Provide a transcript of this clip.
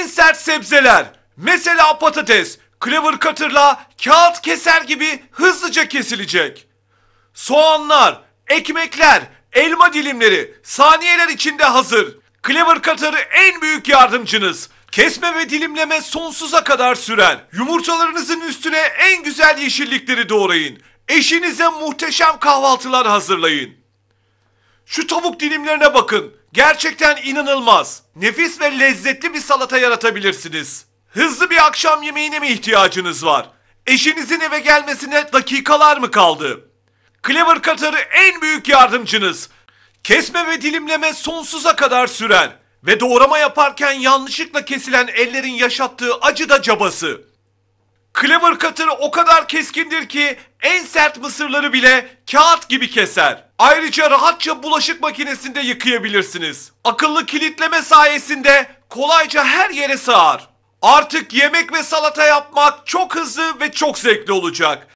en sert sebzeler. Mesela patates, Clever Cutter'la kağıt keser gibi hızlıca kesilecek. Soğanlar, ekmekler, elma dilimleri saniyeler içinde hazır. Clever Cutter en büyük yardımcınız. Kesme ve dilimleme sonsuza kadar sürer. Yumurtalarınızın üstüne en güzel yeşillikleri doğrayın. Eşinize muhteşem kahvaltılar hazırlayın. Şu tavuk dilimlerine bakın. Gerçekten inanılmaz. Nefis ve lezzetli bir salata yaratabilirsiniz. Hızlı bir akşam yemeğine mi ihtiyacınız var? Eşinizin eve gelmesine dakikalar mı kaldı? Clever Cutter en büyük yardımcınız. Kesme ve dilimleme sonsuza kadar sürer. Ve doğrama yaparken yanlışlıkla kesilen ellerin yaşattığı acı da cabası. Clever Cutter o kadar keskindir ki en sert mısırları bile kağıt gibi keser. Ayrıca rahatça bulaşık makinesinde yıkayabilirsiniz. Akıllı kilitleme sayesinde kolayca her yere sığar. Artık yemek ve salata yapmak çok hızlı ve çok zevkli olacak.